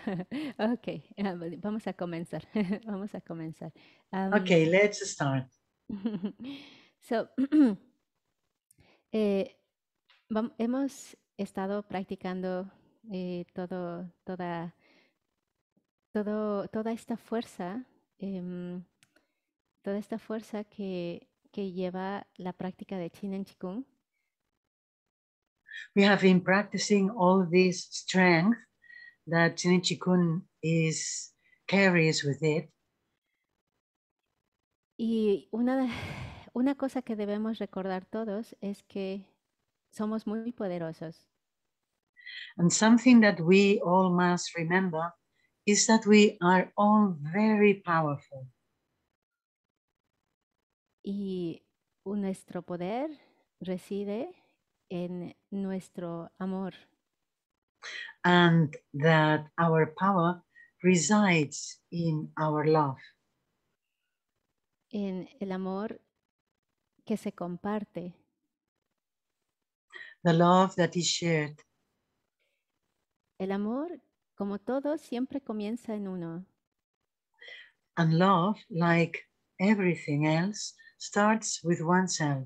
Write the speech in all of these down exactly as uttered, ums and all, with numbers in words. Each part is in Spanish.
Ok, ah, vale, vamos a comenzar. Vamos a comenzar. Um, Okay, let's start. so, eh, vam- hemos estado practicando eh, todo, toda, todo, toda esta fuerza, em, toda esta fuerza que, que lleva la práctica de Chin en Chikung. We have been practicing all this strength that Jinichi Kun is carries with it. Y una, de- una cosa que debemos recordar todos es que somos muy poderosos. And something that we all must remember is that we are all very powerful. Y nuestro poder reside en nuestro amor, And that our power resides in our love, en el amor que se comparte. the love that is shared. El amor, como todo, siempre comienza en uno. And love, like everything else, starts with oneself.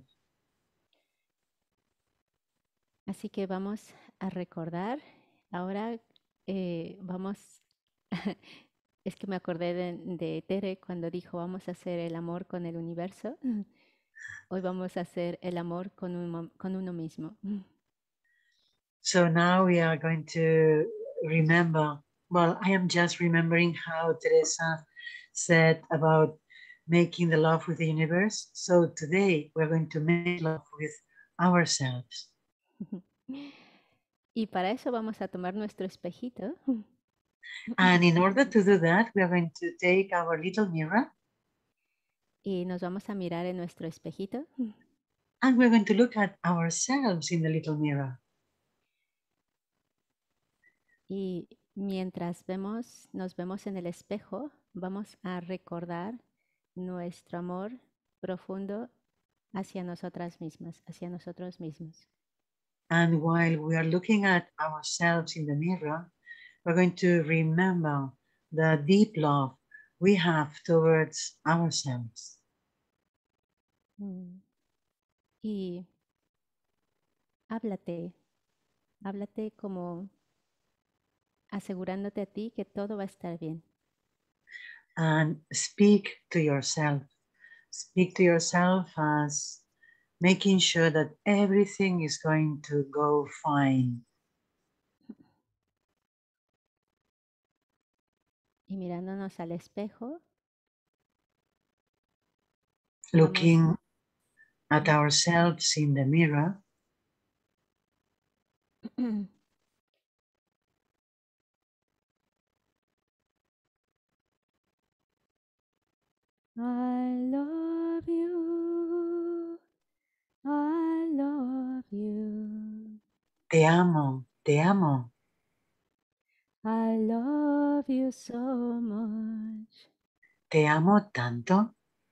Así que vamos a recordar. Ahora eh, vamos, es que me acordé de, de Tere cuando dijo vamos a hacer el amor con el universo. Hoy vamos a hacer el amor con, un, con uno mismo. So now we are going to remember. Well, I am just remembering how Teresa said about making the love with the universe. So today we're going to make love with ourselves. Y para eso vamos a tomar nuestro espejito And in order to do that, we are going to take our little mirror y nos vamos a mirar en nuestro espejito and we're going to look at ourselves in the little mirror. y mientras vemos, nos vemos en el espejo, vamos a recordar nuestro amor profundo hacia nosotras mismas, hacia nosotros mismos. And while we are looking at ourselves in the mirror, we're going to remember the deep love we have towards ourselves. Mm. Y háblate, háblate como asegurándote a ti que todo va a estar bien. And speak to yourself. Speak to yourself as making sure that everything is going to go fine. Y mirándonos al espejo, vamos. Looking at ourselves in the mirror, I love you, I love you, te amo, te amo, I love you so much. te amo tanto.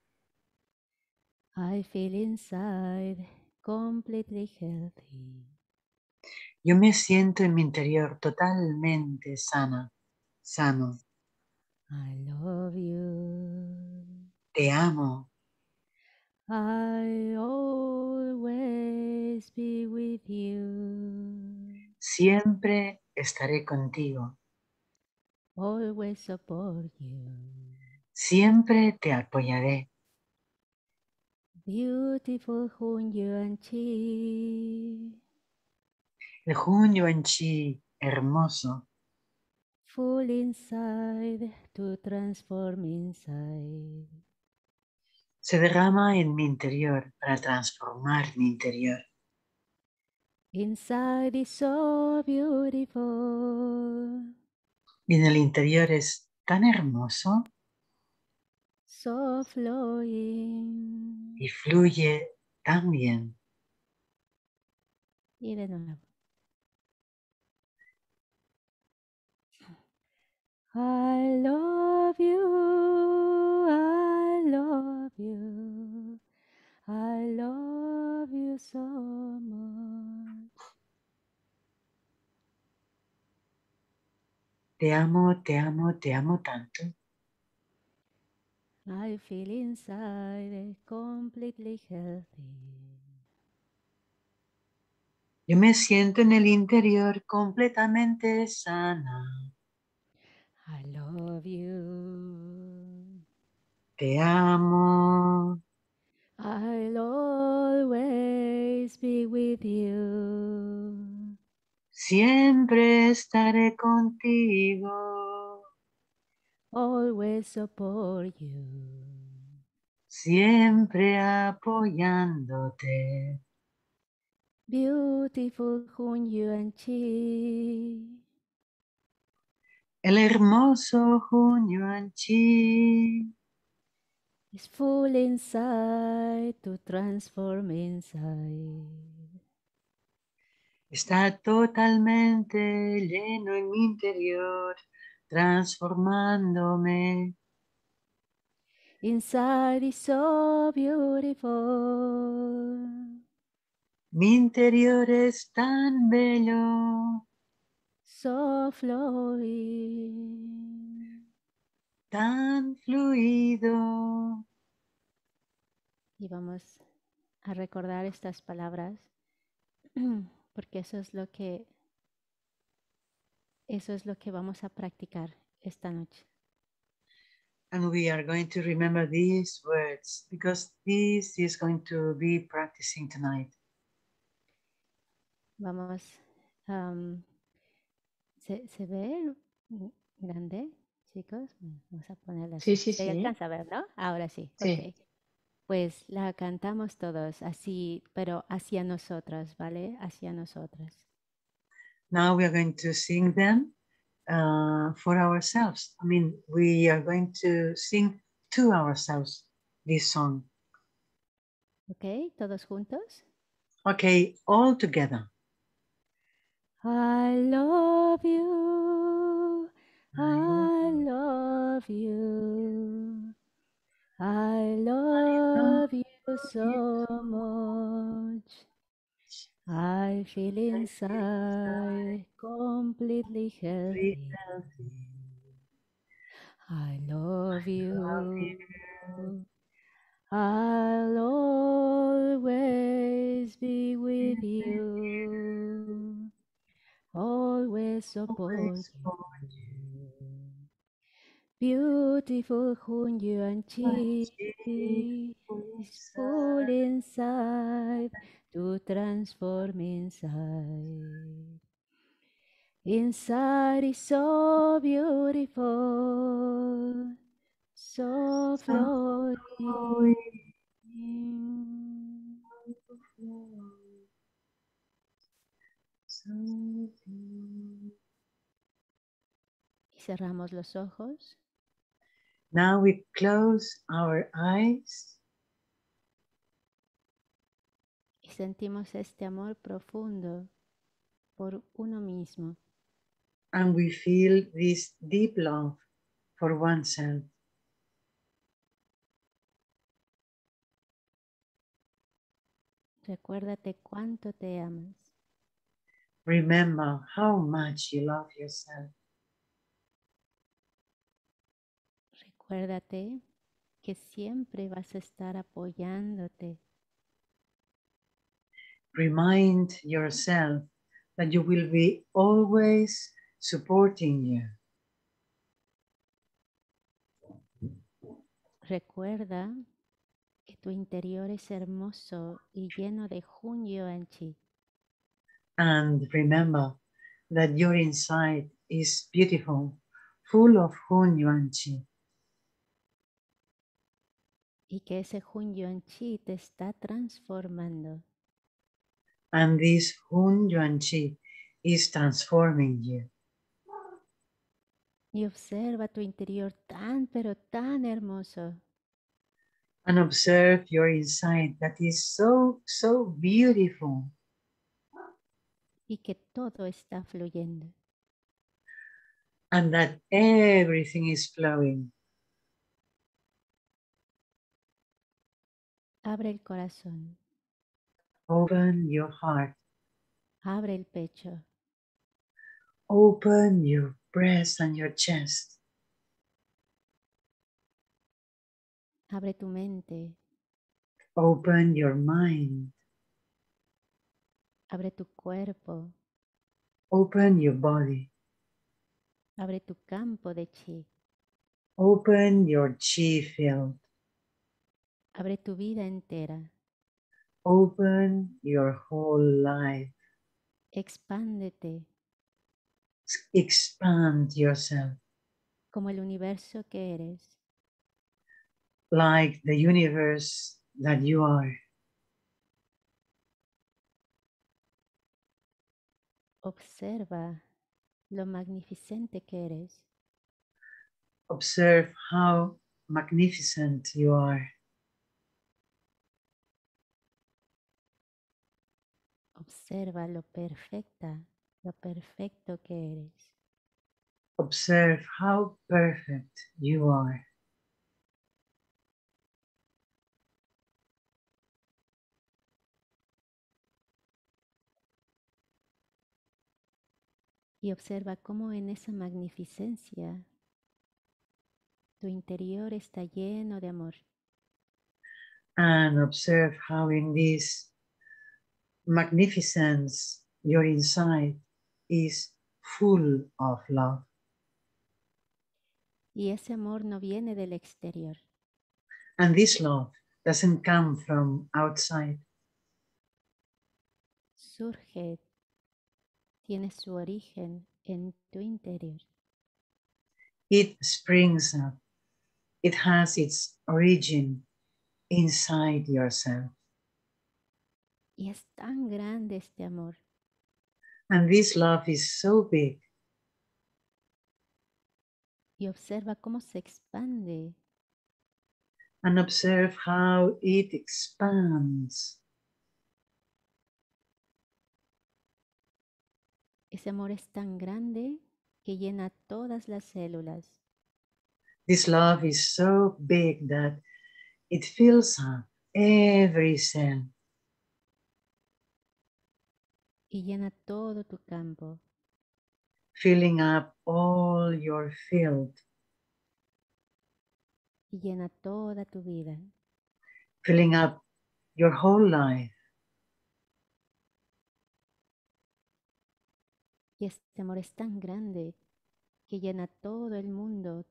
I feel inside completely healthy. Yo me siento en mi interior totalmente sana, sano. I love you. Te amo. I always be with you. Siempre estaré contigo. Always support you. Siempre te apoyaré. Beautiful Hun Yuan Chi. El junio en chi, hermoso, Full inside to transform inside. se derrama en mi interior para transformar mi interior. Inside is so beautiful. Y en el interior es tan hermoso So flowing. y fluye tan bien. Y de nuevo. I love you, I love you, I love you so much. Te amo, te amo, te amo tanto. I feel inside completely healthy. Yo me siento en el interior completamente sana. I love you. Te amo. I'll always be with you. Siempre estaré contigo. Always support you. Siempre apoyándote. Beautiful Hun Yuan Chi El hermoso Hunyuan Chi is full inside to transform inside. está totalmente lleno en mi interior, transformándome. Inside is so beautiful. Mi interior es tan bello, So flowing. tan fluido. Y vamos a recordar estas palabras porque eso es lo que eso es lo que vamos a practicar esta noche. And we are going to remember these words because this is going to be practicing tonight. Vamos, um, ¿se, ¿se ve grande, chicos? Vamos a ponerla Sí, así. sí, Se sí. alcanza a ver, ¿no? Ahora sí, Sí. ok. Pues la cantamos todos así, pero hacia nosotras, ¿vale? Hacia nosotras. Now we are going to sing them uh, for ourselves. I mean, we are going to sing to ourselves this song. ¿Ok? ¿Todos juntos? Okay, all together. I love you, I love you, I love you so much. I feel inside completely healthy. I love you. I'll always be with you. Always support you. Beautiful Hun Yuan Chi is full inside to transform inside. Inside is so beautiful, so flowing. Y cerramos los ojos. Now we close our eyes Y sentimos este amor profundo por uno mismo. and we feel this deep love for oneself. Recuérdate cuánto te amas. Remember how much you love yourself. Recuérdate que siempre vas a estar apoyándote. Remind yourself that you will be always supporting you. Recuerda que tu interior es hermoso y lleno de Hun Yuan Chi. And remember that your inside is beautiful, full of Hun Yuan Chi. Y que ese Hun Yuan Chi te está transformando. And this Hun Yuan Chi is transforming you. Y observa tu interior tan, pero tan hermoso. And observe your inside that is so, so beautiful. Y que todo está fluyendo. And that everything is flowing. Abre el corazón. Open your heart. Abre el pecho. Open your breast and your chest. Abre tu mente, Open your mind. abre tu cuerpo, Open your body. abre tu campo de chi, Open your chi field. abre tu vida entera, Open your whole life. expándete Expand yourself como el universo que eres. like the universe that you are. Observa lo magnificente que eres. Observe how magnificent you are. Observa lo perfecta, lo perfecto que eres. Observe how perfect you are. Y observa cómo en esa magnificencia tu interior está lleno de amor. And observe how in this magnificence your inside is full of love. Y ese amor no viene del exterior, And this love doesn't come from outside. surge, tiene su origen en tu interior. It springs up. It has its origin inside yourself. Y es tan grande este amor And this love is so big. y observa cómo se expande And observe how it expands. Ese amor es tan grande que llena todas las células This love is so big that it fills up every cell y llena todo tu campo filling up all your field, y llena toda tu vida. filling up your whole life. Y este amor es tan grande que llena todo el mundo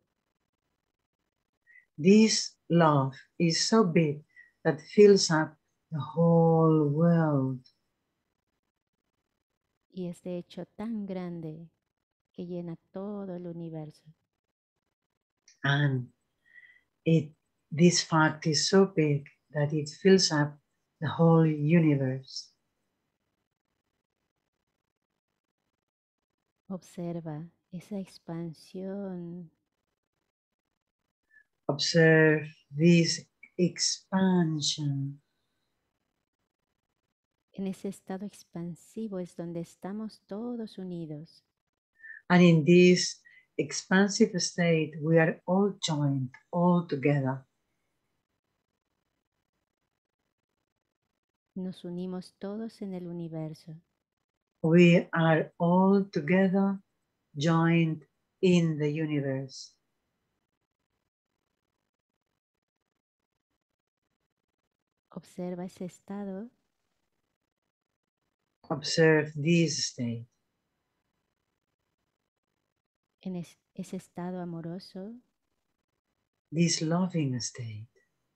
This love is so big that fills up the whole world. y es de hecho tan grande que llena todo el universo. And it, this fact is so big that it fills up the whole universe. Observa esa expansión, Observe this expansion. en ese estado expansivo es donde estamos todos unidos. And in this expansive state, we are all joined, all together. Nos unimos todos en el universo. We are all together, joined in the universe. Observa ese estado Observe this state, en es- ese estado amoroso this loving state.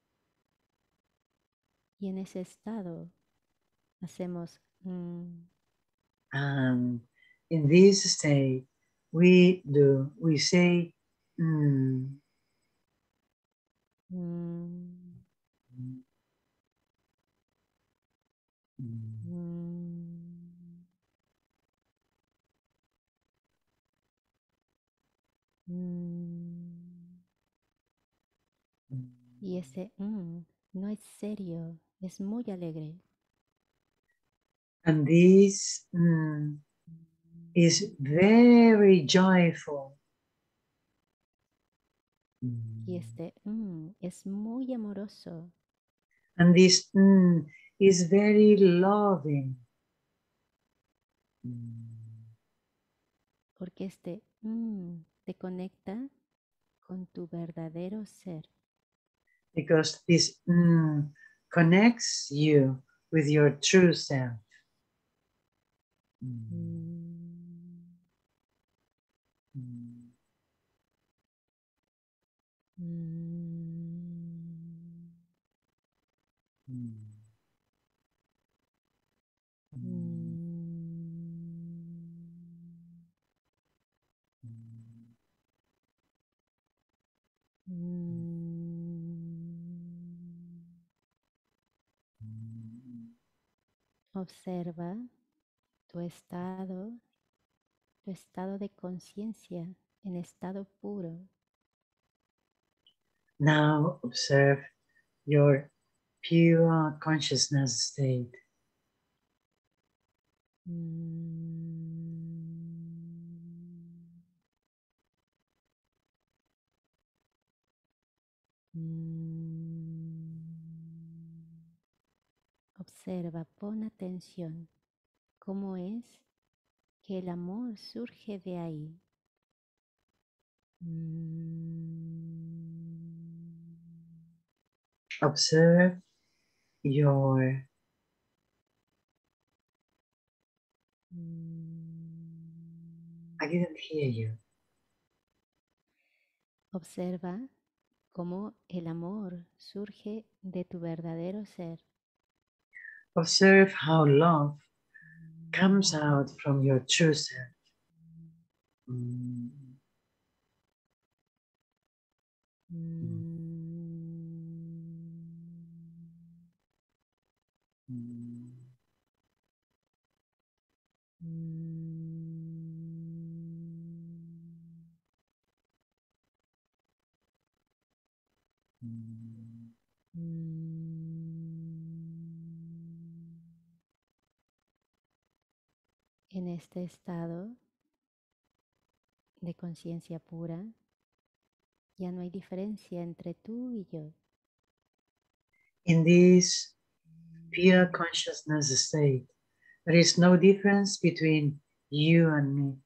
y en ese estado hacemos mm, And in this state, we do, we say, mm, mm, mm, mm, mm, mm. mm. Y ese mm, no es serio, es muy alegre. And this mm, is very joyful. Y Mm. este mm, es muy amoroso. And this mm, is very loving. Mm. Porque este Mm, te conecta con tu verdadero ser. Because this mm, connects you with your true self. Mm, Mm, mm, mm, mm, mm, mm, mm, mm. mm. Observa tu estado, tu estado de conciencia en estado puro. Now observe your pure consciousness state. Mm, mm. Observa, pon atención. ¿Cómo es que el amor surge de ahí? Mm, Observe your, mm. I didn't hear you. Observa cómo el amor surge de tu verdadero ser. Observe how love comes out from your true self. Mm, mm, mm, mm. En este estado de conciencia pura, ya no hay diferencia entre tú y yo. In this pure consciousness state, there is no difference between you and me.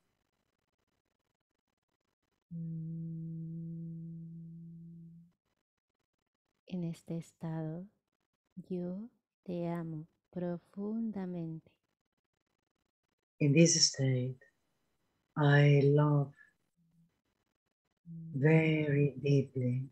En este estado, yo te amo profundamente. In this state, I love very deeply.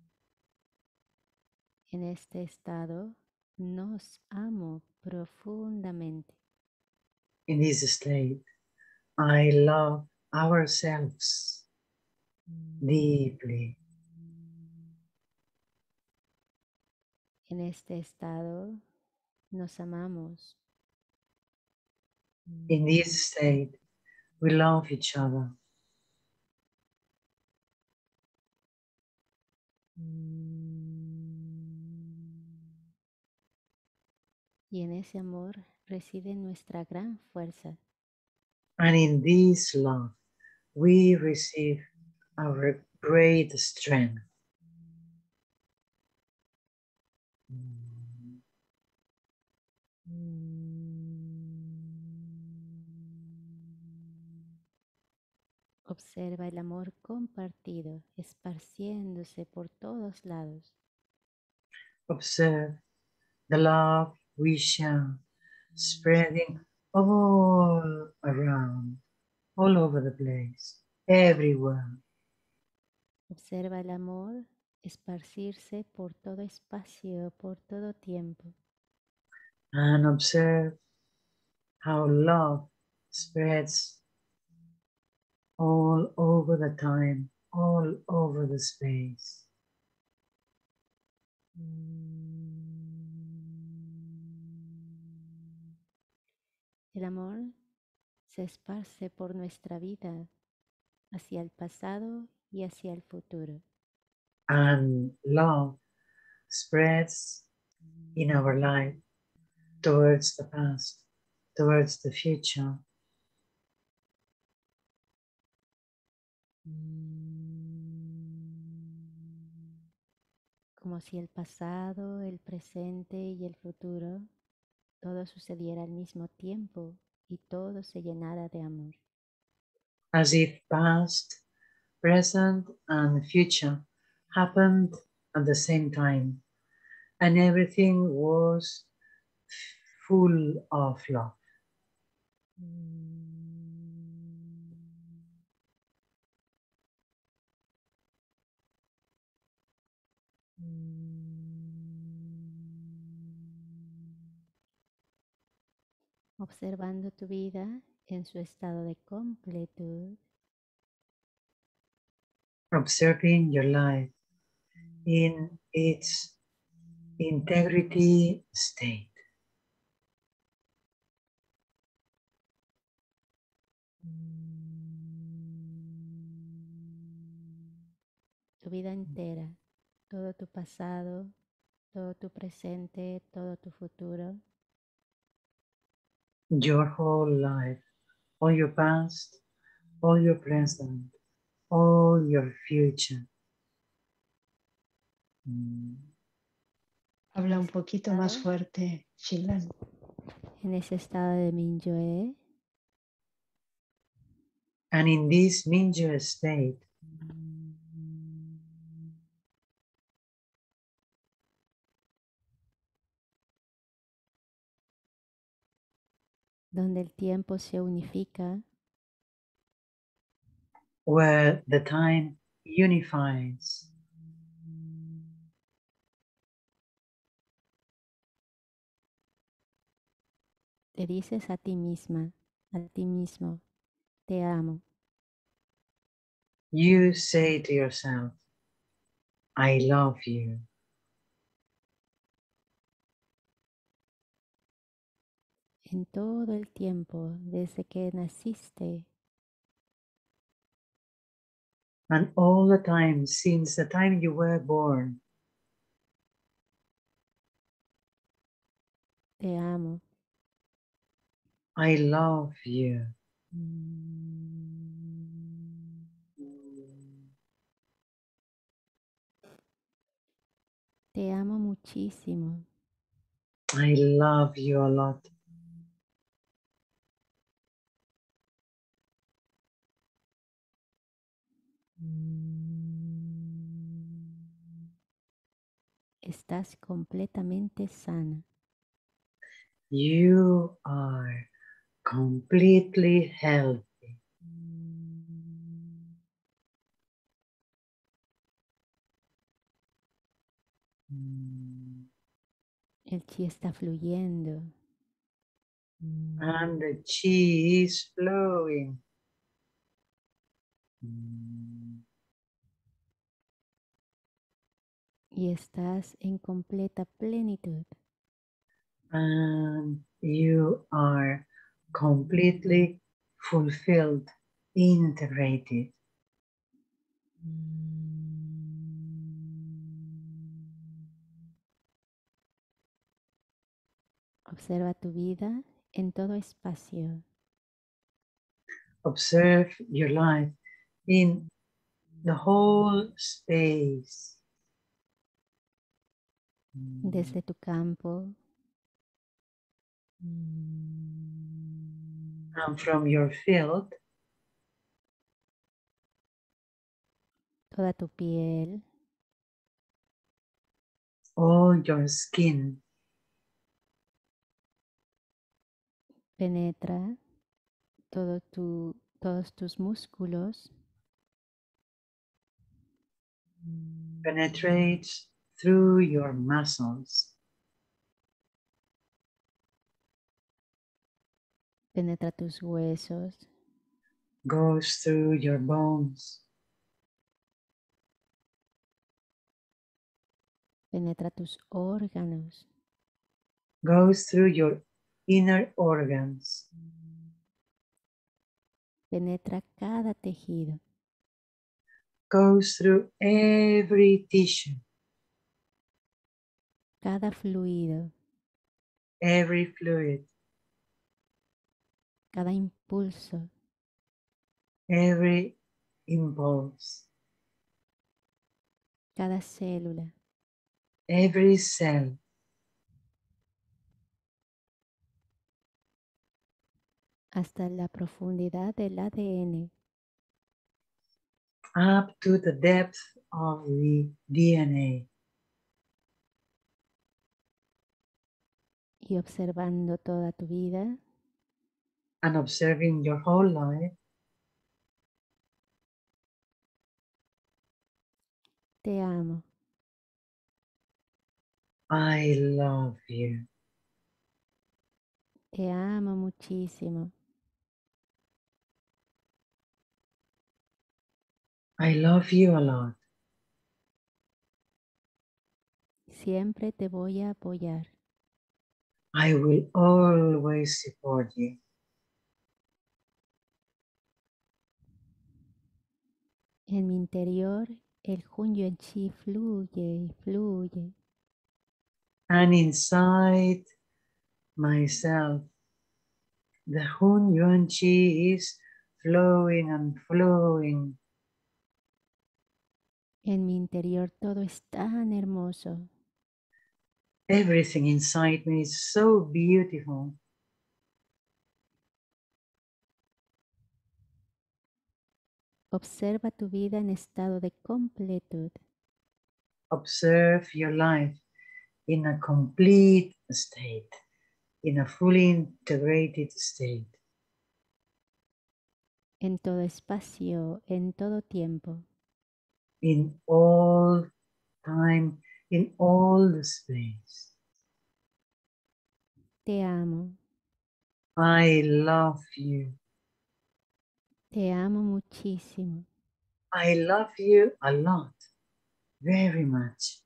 En este estado, nos amo profundamente. In this state, I love ourselves deeply. En este estado, nos amamos. In this state, we love each other. Y en ese amor reside nuestra gran fuerza. And in this love, we receive our great strength. Observa el amor compartido, esparciéndose por todos lados. Observe the love we share, spreading all around, all over the place, everywhere. Observa el amor esparcirse por todo espacio, por todo tiempo. And observe how love spreads all over the time, all over the space. El amor se esparce por nuestra vida hacia el pasado y hacia el futuro. And love spreads in our life towards the past, towards the future. Como si el pasado, el presente y el futuro todo sucediera al mismo tiempo y todo se llenara de amor. as if past, present, and future happened at the same time, and everything was full of love. Observando tu vida en su estado de completud. Observing your life in its integrity state. Tu vida entera, todo tu pasado, todo tu presente, todo tu futuro. Your whole life, all your past, all your present, all your future. Mm. Habla un poquito más Estado, fuerte, Shilan. en ese estado de Mingyue, And in this Mingyue state, donde el tiempo se unifica, where the time unifies, te dices a ti misma, a ti mismo, te amo. you say to yourself, I love you. En todo el tiempo, desde que naciste, And all the time, since the time you were born, te amo. I love you. Te amo muchísimo. I love you a lot. Estás completamente sana. You are completely healthy. El chi está fluyendo. And the chi is flowing. Y estás en completa plenitud. And you are completely fulfilled, integrated. Observa tu vida en todo espacio. Observe your life in the whole space. Desde tu campo, And from your field, toda tu piel, all your skin penetra todo tu, todos tus músculos, penetrates through your muscles, penetra tus huesos, goes through your bones, penetra tus órganos, goes through your inner organs, penetra cada tejido, goes through every tissue, cada fluido, every fluid, cada impulso, every impulse, cada célula, every cell, hasta la profundidad del A D N. up to the depth of the D N A. Y observando toda tu vida, And observing your whole life, te amo. I love you. Te amo muchísimo. I love you a lot. Siempre te voy a apoyar. I will always support you. En mi interior, el Hun Yuan Chi fluye y fluye. And inside myself, the Hun Yuan Chi is flowing and flowing. En mi interior todo es tan hermoso. Everything inside me is so beautiful. Observa tu vida en estado de completud. Observe your life in a complete state, in a fully integrated state. En todo espacio, en todo tiempo. In all time, in all the space. Te amo. I love you. Te amo muchísimo. I love you a lot, very much.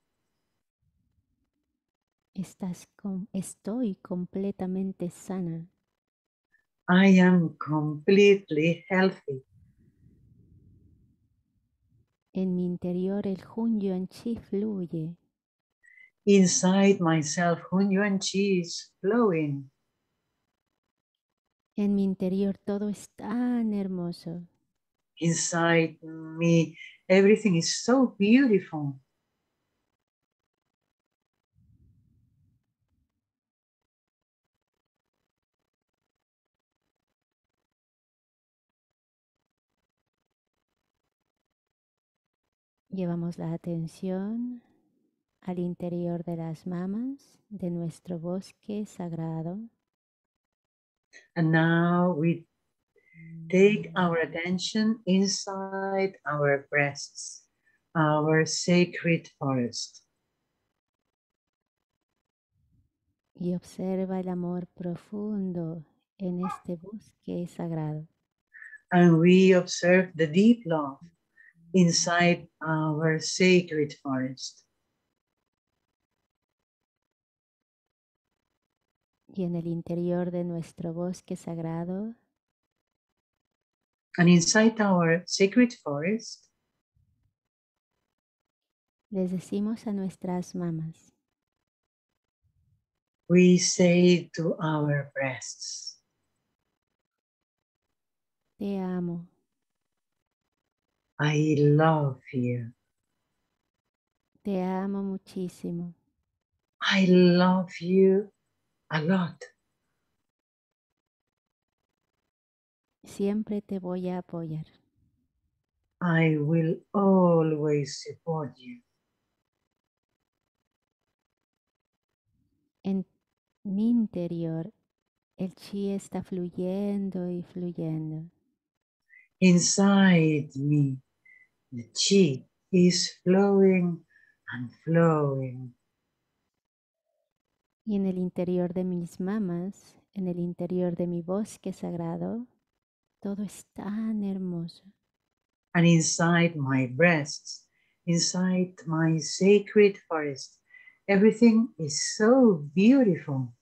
Estás com- estoy completamente sana. I am completely healthy. En mi interior el Hun Yuan Chi fluye. Inside myself, Hun Yuan Chi is flowing. En mi interior todo es tan hermoso. Inside me, everything is so beautiful. Llevamos la atención al interior de las mamas de nuestro bosque sagrado. And now we take our attention inside our breasts, our sacred forest. Y observa el amor profundo en este bosque sagrado. And we observe the deep love inside our sacred forest. Y en el interior de nuestro bosque sagrado, And inside our sacred forest, les decimos a nuestras mamas, we say to our breasts, te amo, I love you. te amo muchísimo. I love you a lot. Siempre te voy a apoyar. I will always support you. En mi interior, el chi está fluyendo y fluyendo. Inside me, the chi is flowing and flowing. Y en el interior de mis mamas, en el interior de mi bosque sagrado, todo es tan hermoso. And inside my breasts, inside my sacred forest, everything is so beautiful.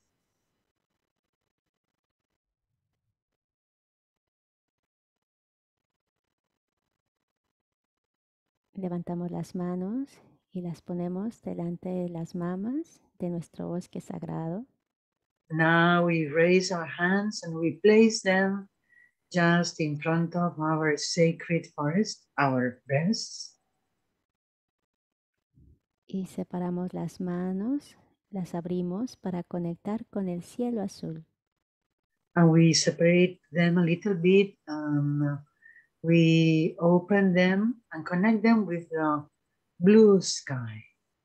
Levantamos las manos y las ponemos delante de las mamas de nuestro bosque sagrado. Now we raise our hands and we place them just in front of our sacred forest, our breasts. Y separamos las manos, las abrimos para conectar con el cielo azul. And we separate them a little bit. Um, we open them and connect them with the blue sky.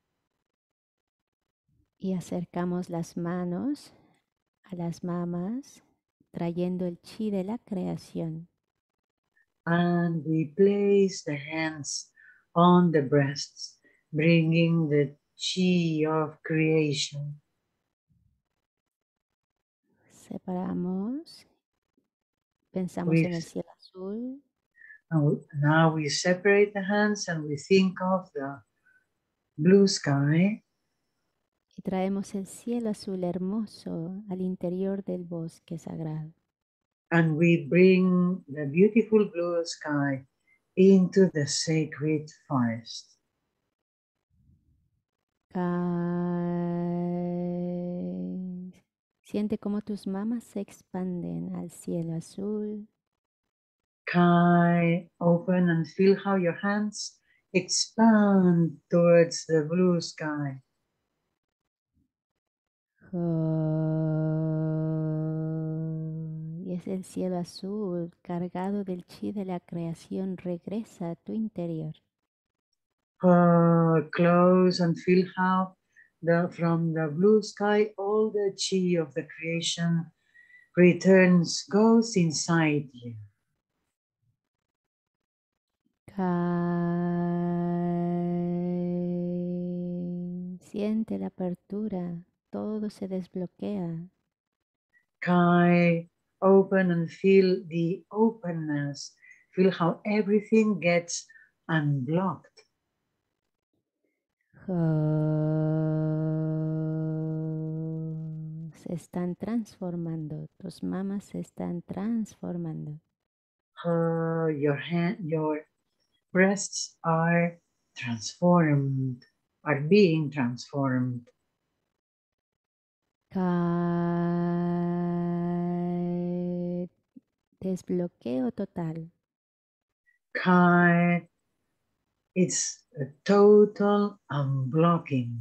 Y acercamos las manos a las mamas, trayendo el chi de la creación. And we place the hands on the breasts, bringing the chi of creation. Separamos, pensamos We, en el cielo azul, and now we separate the hands and we think of the blue sky. y traemos el cielo azul hermoso al interior del bosque sagrado. And we bring the beautiful blue sky into the sacred forest. Kai. Siente cómo tus mamas se expanden al cielo azul. Kai, open and feel how your hands expand towards the blue sky. Y es el cielo azul cargado del chi de la creación regresa a tu interior. Uh, close and feel how the, from the blue sky all the chi of the creation returns, goes inside you. Kai. Siente la apertura, todo se desbloquea. Kai, open and feel the openness. Feel how everything gets unblocked. Se están transformando, tus mamas se están transformando. Uh, your hand, your breasts are transformed, are being transformed. Kai. Desbloqueo total. Kai, it's a total unblocking.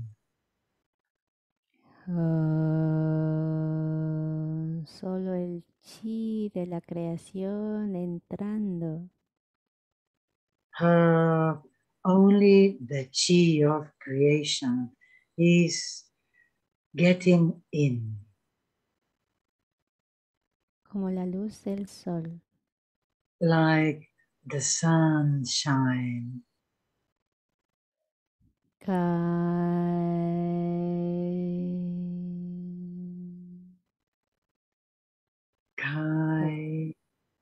Uh, solo el chi de la creación entrando. Uh, only the chi of creation is getting in. Como la luz del sol. Like the sunshine. Kai. Kai.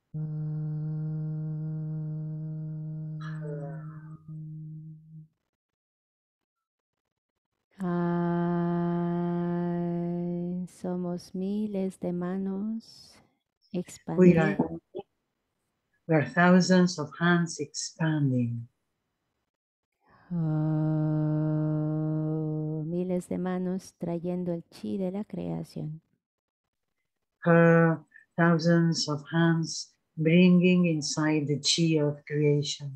Kai. Somos miles de manos We are, expandiendo. we are thousands of hands expanding. Oh, miles de manos trayendo el chi de la creación. Uh, thousands of hands bringing inside the chi of creation.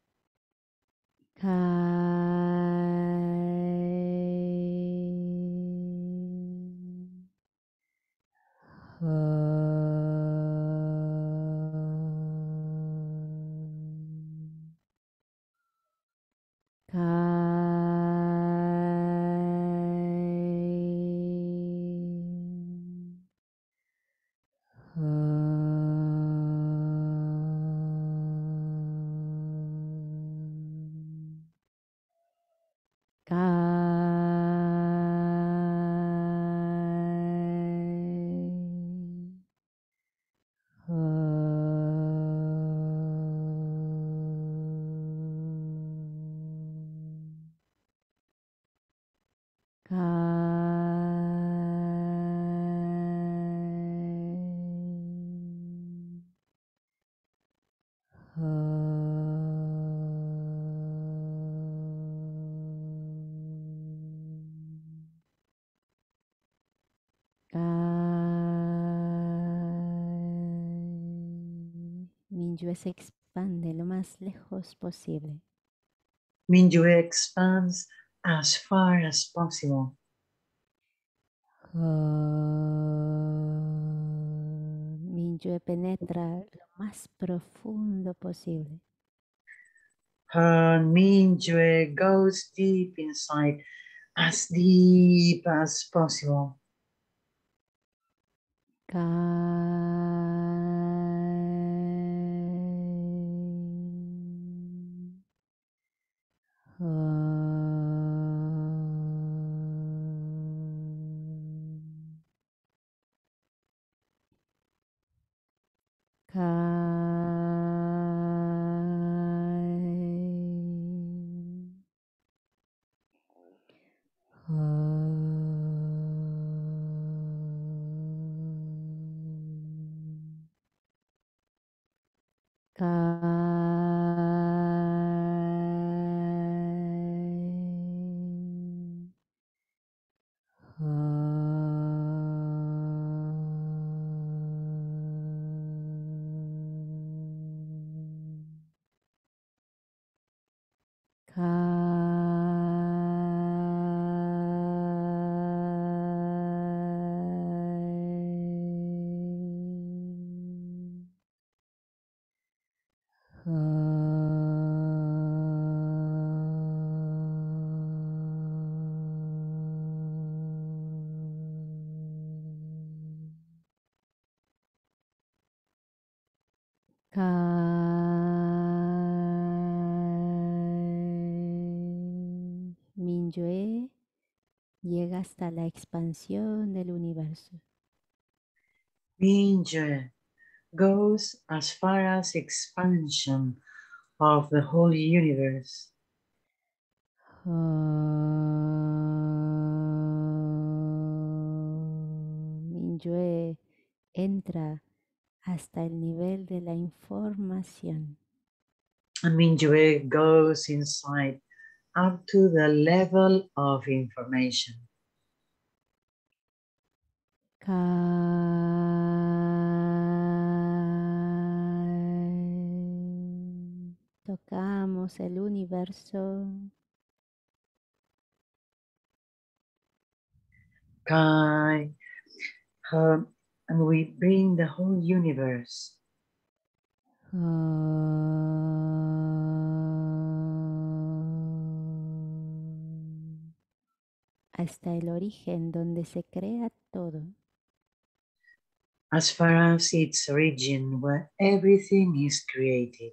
Minyue se expande lo más lejos posible. Minyue expands as far as possible. Minyue penetra lo más profundo posible. Han Mingyue goes deep inside, as deep as possible. Minyue llega hasta la expansión del universo. Mingyue goes as far as expansion of the whole universe. Minyue entra hasta el nivel de la información. And Mingyue goes inside up to the level of information. Tocamos el universo. Kai, um, and we bring the whole universe hasta el origen donde se crea todo. as far as its origin, where everything is created.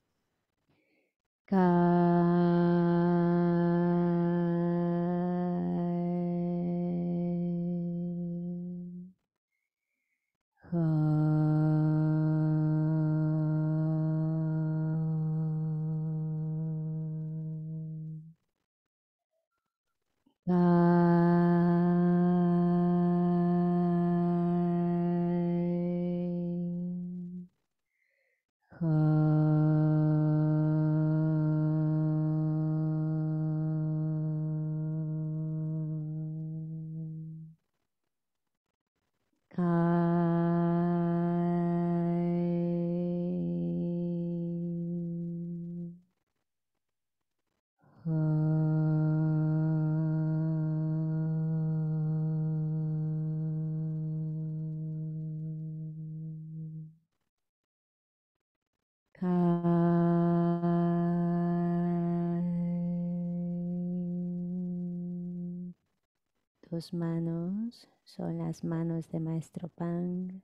Tus manos son las manos de Maestro Pang.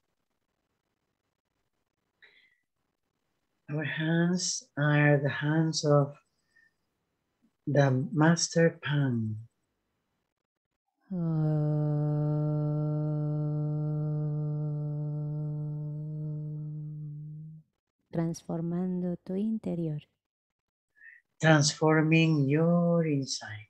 Our hands are the hands of the Master Pang. Transformando tu interior. Transforming your inside.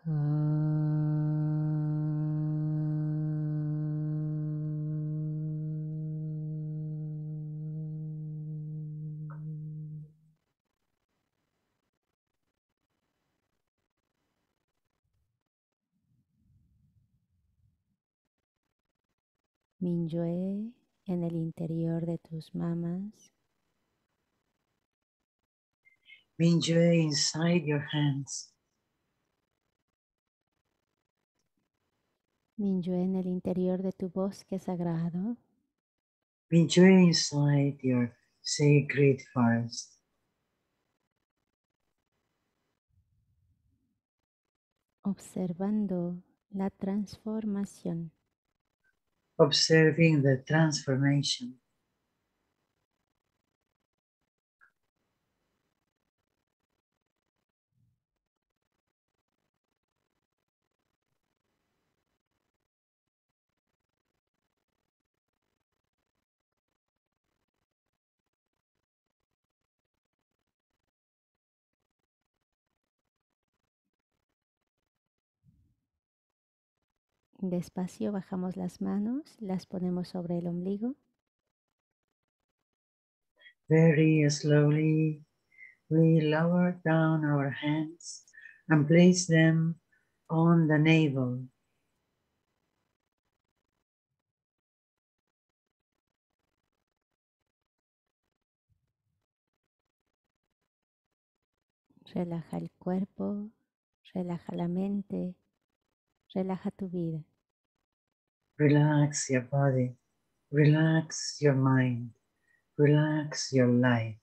Minyue en el interior de tus mamas. Minyue inside your hands. Minyue en el interior de tu bosque sagrado. Minyue inside your sacred forest. Observando la transformación. Observing the transformation. Despacio bajamos las manos, las ponemos sobre el ombligo. Very slowly, we lower down our hands and place them on the navel. Relaja el cuerpo, relaja la mente, relaja tu vida. Relax your body, relax your mind, relax your life.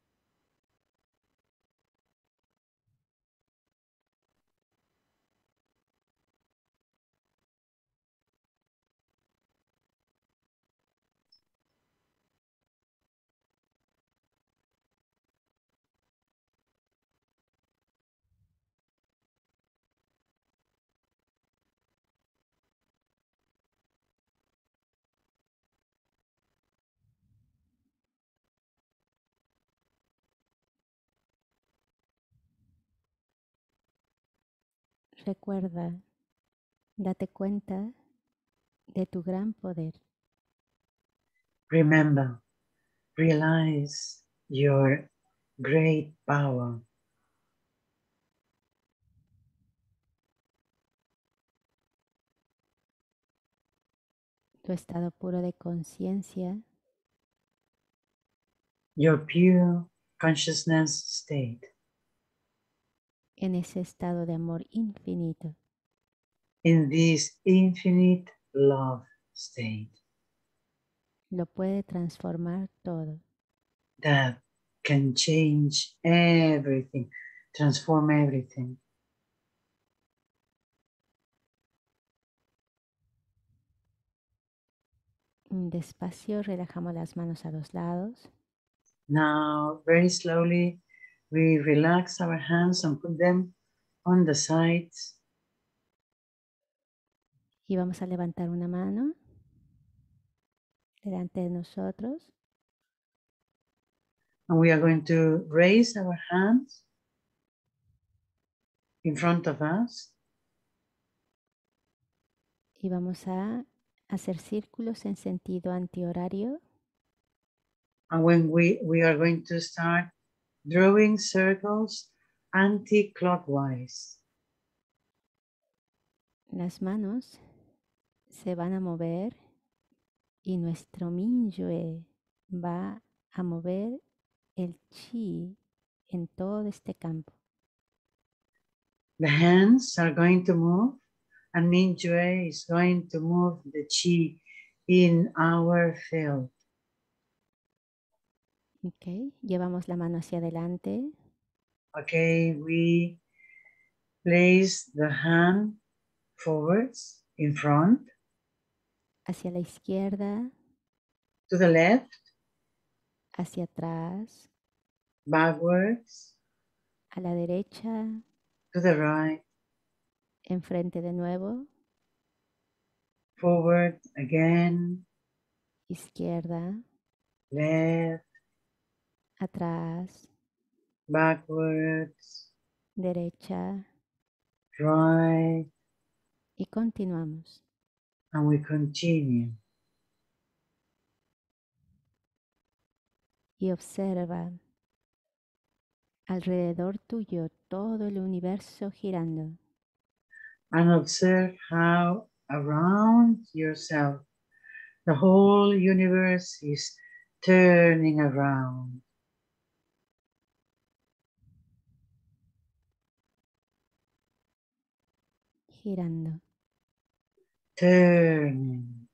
Recuerda, date cuenta de tu gran poder. Remember, realize your great power. Tu estado puro de conciencia Your pure consciousness state. en ese estado de amor infinito. In this infinite love state Lo puede transformar todo. that can change everything, transform everything. Despacio relajamos las manos a los lados. Now, very slowly, we relax our hands and put them on the sides. Y vamos a levantar una mano delante de nosotros. And we are going to raise our hands in front of us. Y vamos a hacer círculos en sentido antihorario. And when we, we are going to start drawing circles anti-clockwise. Las manos se van a mover y nuestro Minyue va a mover el chi en todo este campo. The hands are going to move, and Mingyue is going to move the chi in our field. Ok, llevamos la mano hacia adelante. Okay, we place the hand forwards in front, Hacia la izquierda, to the left, hacia atrás, backwards, a la derecha, to the right, enfrente de nuevo, forward again, izquierda, left, atrás, backwards, derecha, dry, y continuamos. and we continue. Y observa alrededor tuyo todo el universo girando. And observe how around yourself the whole universe is turning around. Girando. Turning.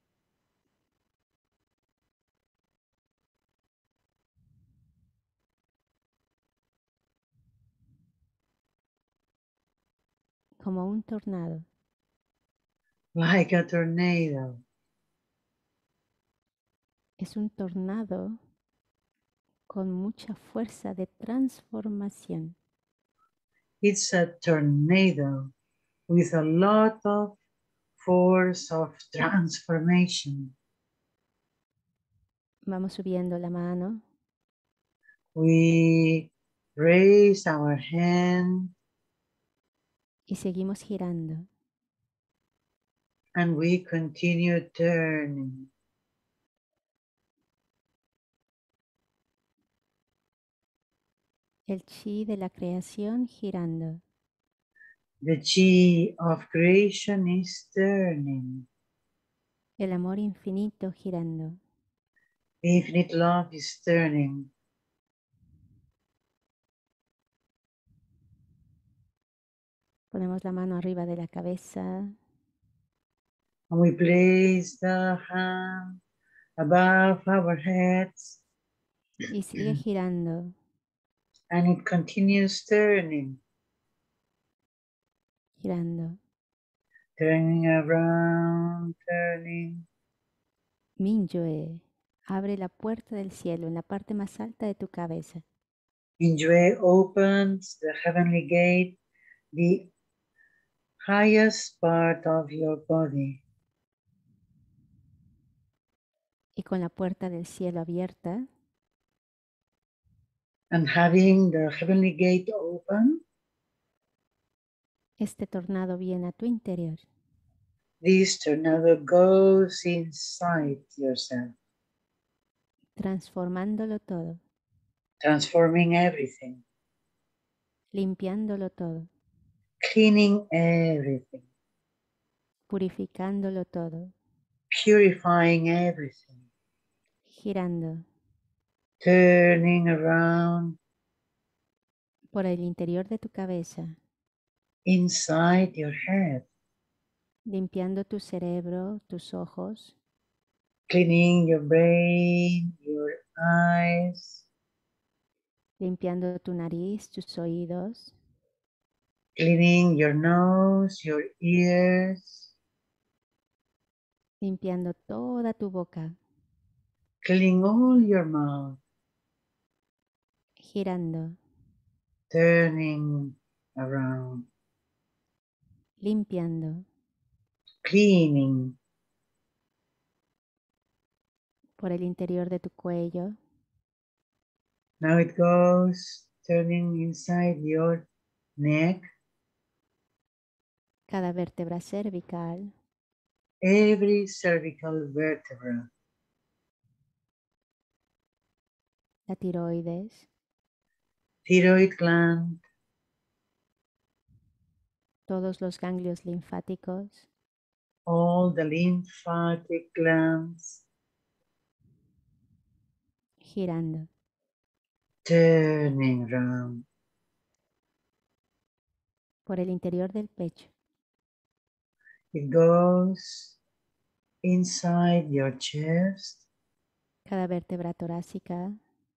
Como un tornado. Like a tornado. Es un tornado con mucha fuerza de transformación. It's a tornado with a lot of force of transformation. Vamos subiendo la mano We raise our hand y seguimos girando. and we continue turning. El chi de la creación girando. The chi of creation is turning. El amor infinito girando. Infinite love is turning. Ponemos la mano arriba de la cabeza And we place the hand above our heads y sigue girando, and it continues turning, girando. turning around, turning. Mingyue, abre la puerta del cielo en la parte más alta de tu cabeza. Mingyue opens the heavenly gate, the highest part of your body. Y con la puerta del cielo abierta, And having the heavenly gate open, este tornado viene a tu interior. this tornado goes inside yourself, Transformándolo todo, transforming everything, limpiándolo todo, cleaning everything, purificándolo todo, purifying everything, girando turning around por el interior de tu cabeza, inside your head, limpiando tu cerebro, tus ojos, cleaning your brain, your eyes, limpiando tu nariz, tus oídos, cleaning your nose, your ears, limpiando toda tu boca, cleaning all your mouth, girando, turning around, limpiando cleaning por el interior de tu cuello, now it goes turning inside your neck, cada vértebra cervical, every cervical vertebra, la tiroides, thyroid gland, todos los ganglios linfáticos, all the lymphatic glands, girando turning around, por el interior del pecho, it goes inside your chest, cada vértebra torácica,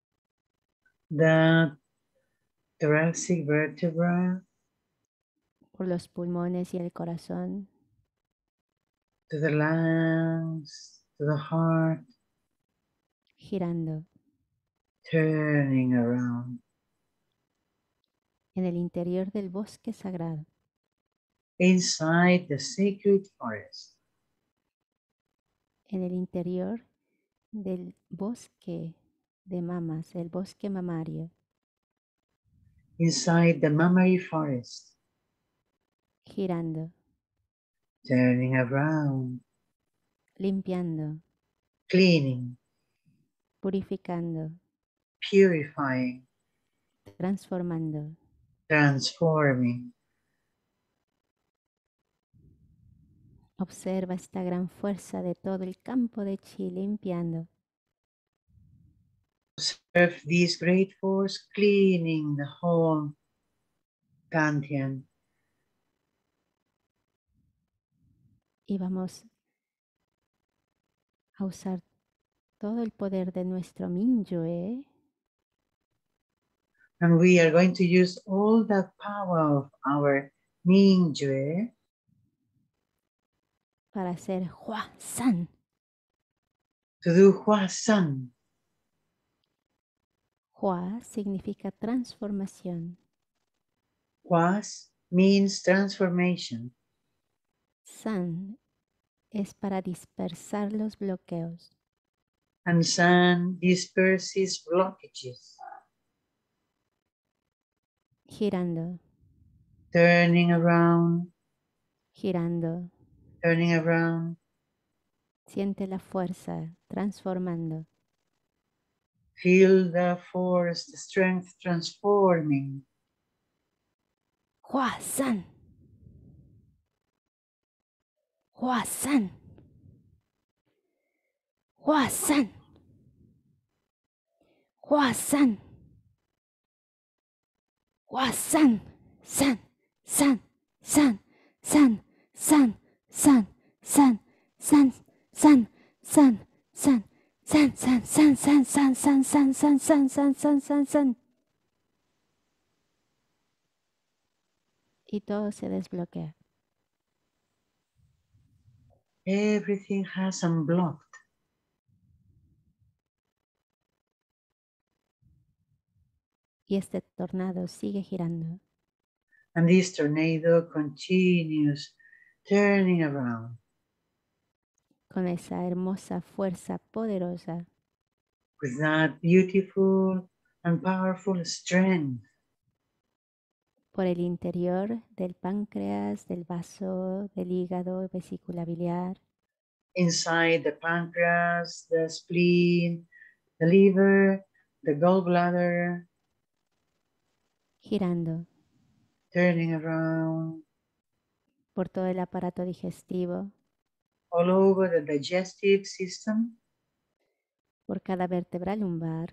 the thoracic vertebra, por los pulmones y el corazón, to the lungs, to the heart, girando turning around, en el interior del bosque sagrado, inside the sacred forest, en el interior del bosque de mamas, el bosque mamario, inside the mammary forest, girando, turning around, limpiando, cleaning, purificando, purifying, transformando. transforming. Observa esta gran fuerza de todo el campo de chi limpiando. Observe this great force cleaning the whole Kantian. Y vamos a usar todo el poder de nuestro Mingyue And we are going to use all the power of our Mingyue para hacer Hua San. to do Hua San. Hua significa transformación. Huas means transformation. San es para dispersar los bloqueos. And San disperses blockages, Girando, turning around, girando. turning around. Siente la fuerza transformando. Feel the force, the strength transforming. Hua San. Hua San. Hua San. Hua San. Hua San. San. San. San. San. San. San. San. San. San. San. San. San, san, san, san, san, san, san, san, san, san, san, san, san. Y todo se desbloquea. Everything has unblocked. Y este tornado sigue girando. And this tornado continues turning around Con esa hermosa fuerza poderosa with that beautiful and powerful strength por el interior del páncreas, del vaso, del hígado, vesícula biliar, inside the pancreas, the spleen, the liver, the gallbladder, girando turning around por todo el aparato digestivo, all over the digestive system, por cada vértebra lumbar,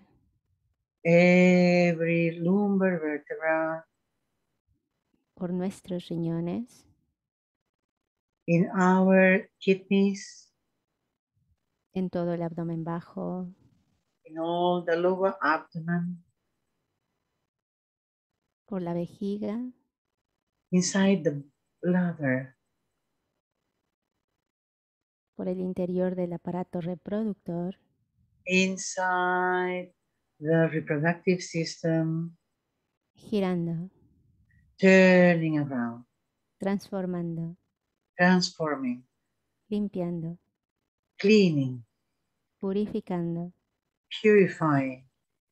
every lumbar vertebra, por nuestros riñones, in our kidneys, en todo el abdomen bajo, in all the lower abdomen, por la vejiga, inside the bladder, por el interior del aparato reproductor, inside the reproductive system, girando, turning around, transformando, transforming, limpiando, cleaning, purificando, purifying,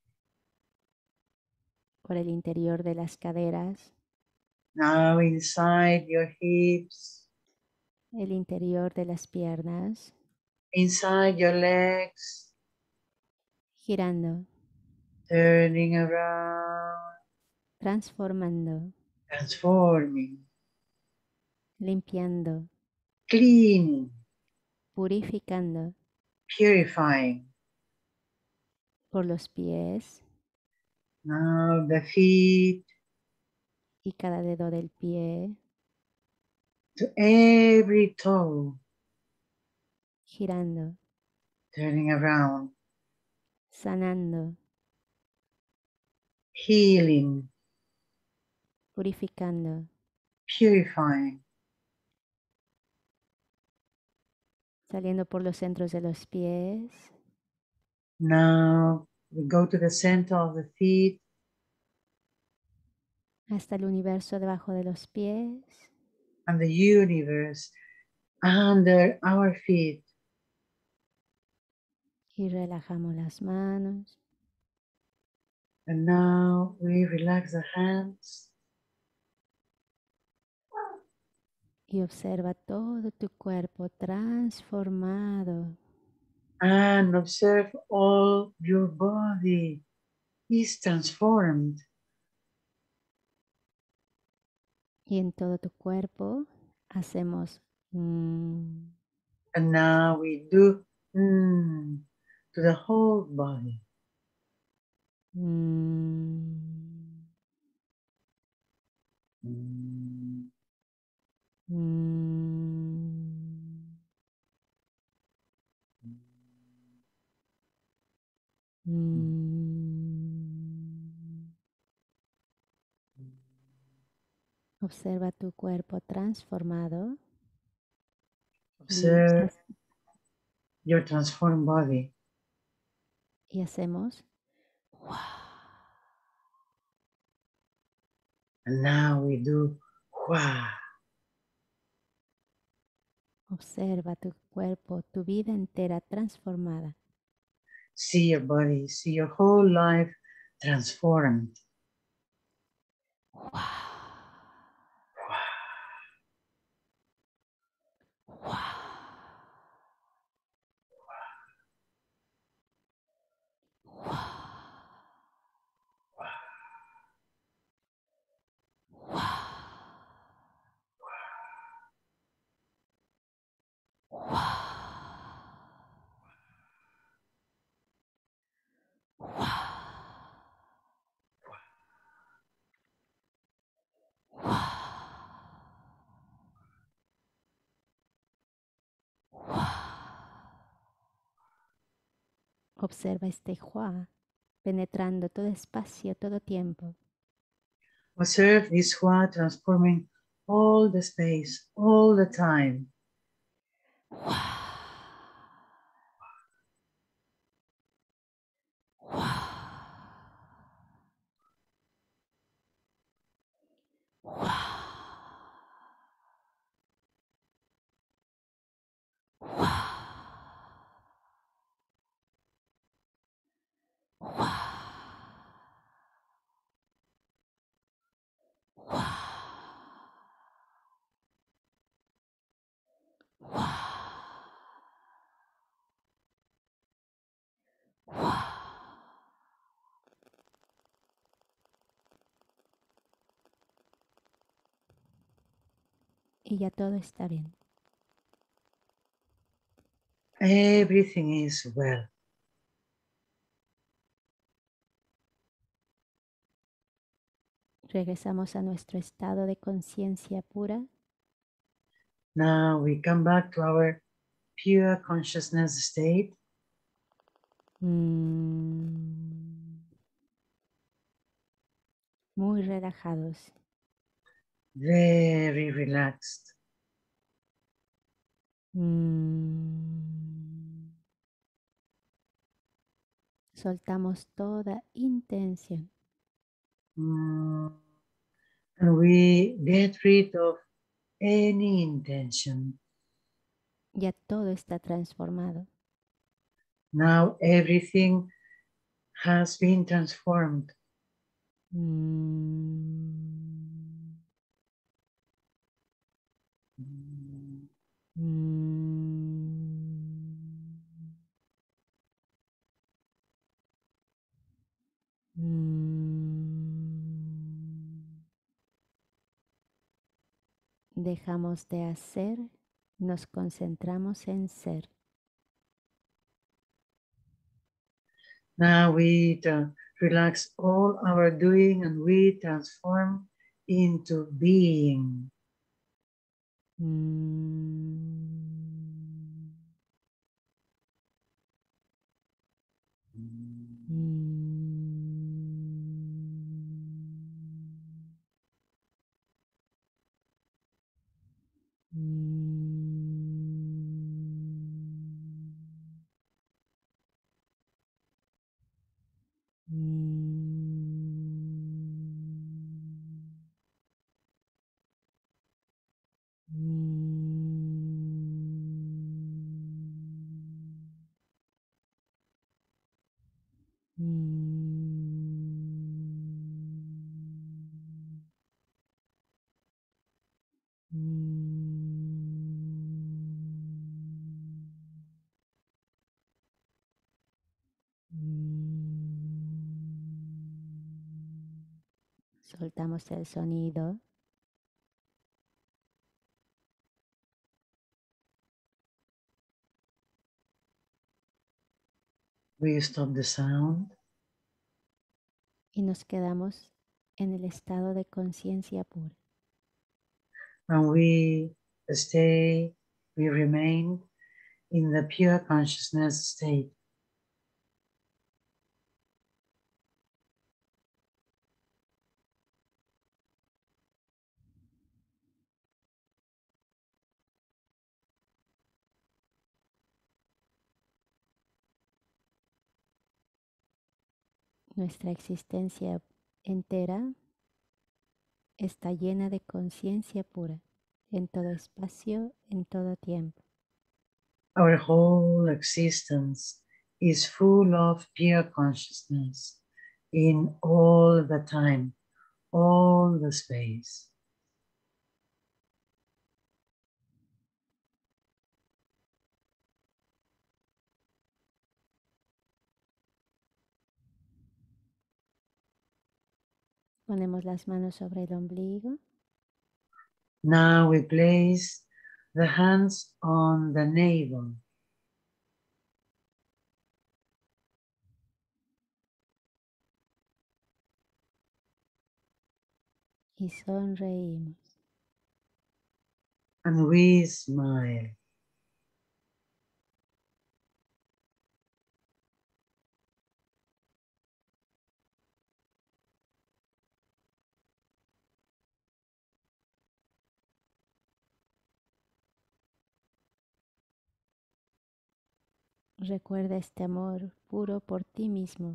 por el interior de las caderas, now inside your hips, el interior de las piernas, inside your legs, girando, turning around, transformando, transforming, limpiando, cleaning, purificando, purifying. por los pies Now the feet y cada dedo del pie, to every toe, girando, turning around, sanando, healing, purificando, purifying. saliendo por los centros de los pies, Now we go to the center of the feet, hasta el universo debajo de los pies, and the universe under our feet. y relajamos las manos, And now we relax the hands. Y observa todo tu cuerpo transformado. And observe all your body is transformed. Y en todo tu cuerpo hacemos mm, And now we do mm, to the whole body. mm, Mm. mm. Mm. Observa tu cuerpo transformado. Y, Observe ha- your transformed body. y hacemos. And now we do wow. Observa tu cuerpo, tu vida entera transformada. See your body, see your whole life transformed. Observa este hua penetrando todo espacio, todo tiempo. Observe this hua transforming all the space, all the time. Y ya todo está bien. Everything is well. Regresamos a nuestro estado de conciencia pura. Now we come back to our pure consciousness state. Mm. Muy relajados. Very relaxed. Mm. Soltamos toda intención. Mm. And we get rid of any intention. Ya todo está transformado. Now everything has been transformed. Mm. Mm. Mm. Mm. Dejamos de hacer, nos concentramos en ser. Now we uh, relax all our doing and we transform into being. Mm. Mm. Mm. soltamos el sonido. We stop the sound. Y nos quedamos en el estado de conciencia pura. And we stay, we remain in the pure consciousness state. Nuestra existencia entera está llena de conciencia pura, en todo espacio, en todo tiempo. Our whole existence is full of pure consciousness in all the time, all the space. Ponemos las manos sobre el ombligo. Now we place the hands on the navel. Y sonreímos. And we smile. Recuerda este amor puro por ti mismo.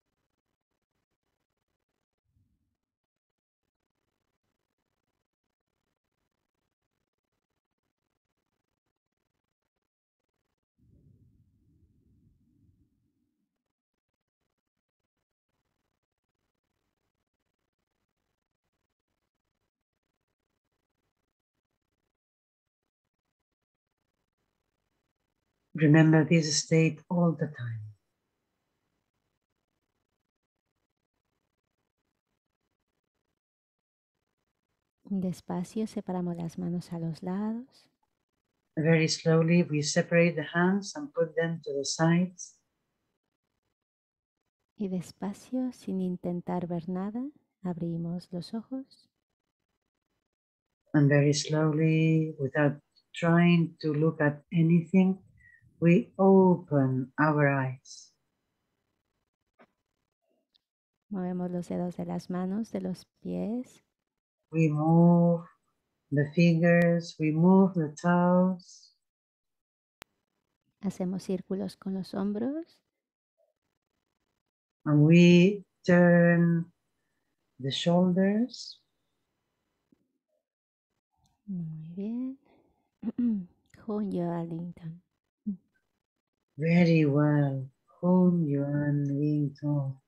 Remember this state all the time. Despacio separamos las manos a los lados. Very slowly we separate the hands and put them to the sides. Y despacio, sin intentar ver nada, abrimos los ojos. And very slowly, without trying to look at anything, we open our eyes. Movemos los dedos de las manos, de los pies. We move the fingers, we move the toes. Hacemos círculos con los hombros. And we turn the shoulders. Muy bien. Hon Arlington. Very well. Hum Yuan Ling Tong.